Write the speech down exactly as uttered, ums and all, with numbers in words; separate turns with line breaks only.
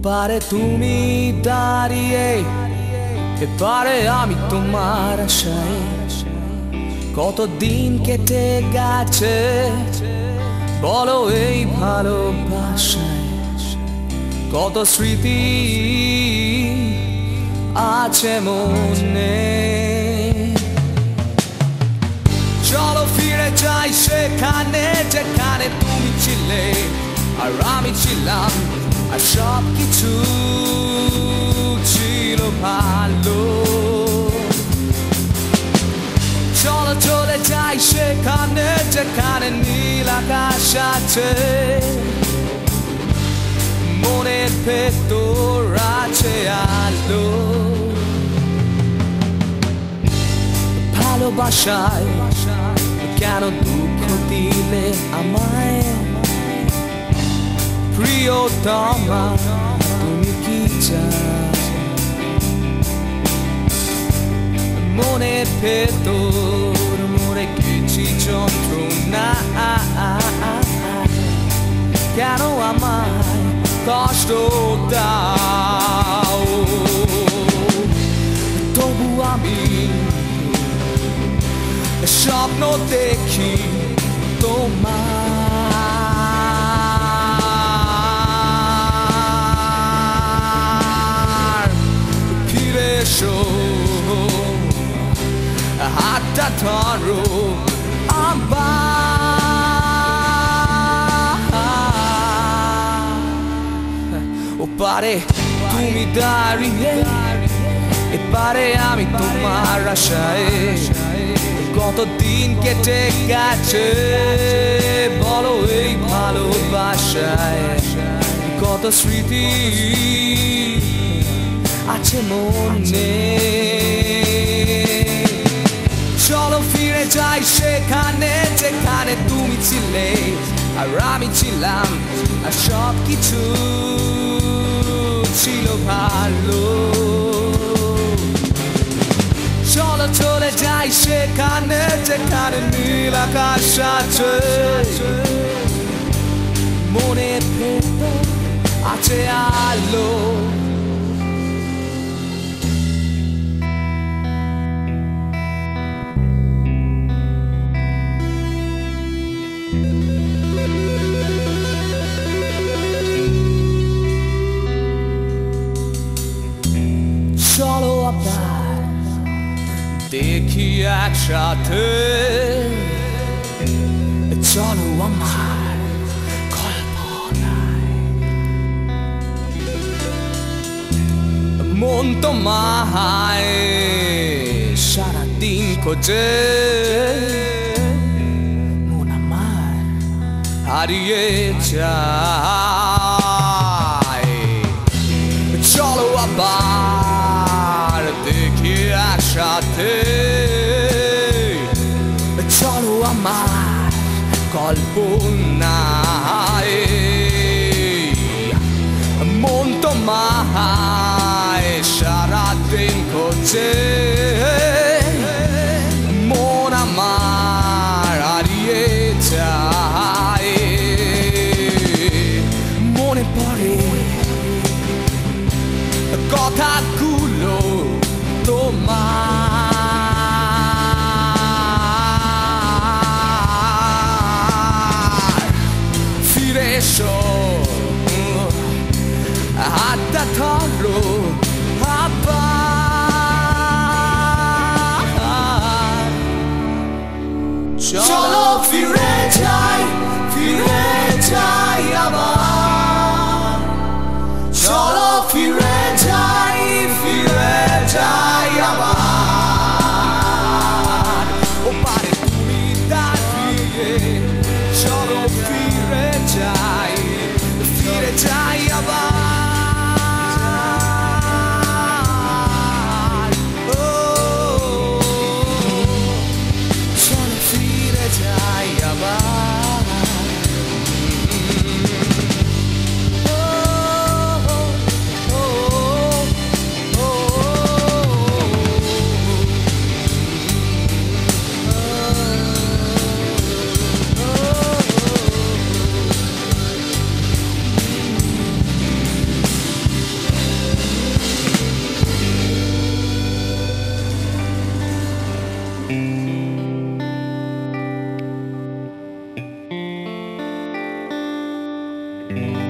ওপারে তুমি দাঁড়িয়ে, এপারে আমি তোমার আশায়। কতদিন কেটে গেছে বলো এই ভালোবাসায়, কত স্মৃতি আছে মনে। চলো ফিরে যাই সেখানে যেখানে তুমি ছিলে আর আমি ছিলাম, আর সব কিছু ছিল ভালো। চলো চলে যাই সেখানে যেখানে নীল আকাশ আছে, মনের ভেতর আছে আলো। ভালোবাসায় কেন দুঃখ দিলে আমায়, প্রিয়তমা তুমি কি চাও? মনের ভেতর মরে গেছি যন্ত্রণা, কেন আমায় কষ্ট দাও? তবু আমি স্বপ্ন দেখি তোমার। ফিরে এসো, হাতটা ধরো আবার। ওপারে তুমি দাঁড়িয়ে, এপারে আমি তোমার আশায়। কতদিন কেটে গেছে বলো এই ভালোবাসায়, কত স্মৃতি আছে মনে। চলো ফিরে যাই সেখানে যেখানে তুমি ছিলে আর আমি ছিলাম, আর সব কিছু ছিল ভালো। চলো চলে যাই সেখানে যেখানে নীল আকাশ আছে, মনের ভেতর আছে আলো। চলো আবার দেখি একসাথে, চলো আমার কল্পনায়। মন তোমায় সারাদিন খোঁজে, মন আমার হারিয়ে যায়। চলো আবার দেখি একসাথে, চলো আমার কল্পনায়। মন তোমায় সারাদিন খোঁজে, মন আমার হারিয়ে যায়। মনে পড়ে কথাগুলো তোমার। ফিরে এসো, হাতটা ধরো আবার। চলো ফিরে যাই, ফিরে যাই আবার। চলো ফিরে যাই, ফিরে যাই আবার। ওপারে তুমি দাঁড়িয়ে, চলো ফিরে যাই, ফিরে যাই আবার। ও চলো ফিরে যাই আবার। you.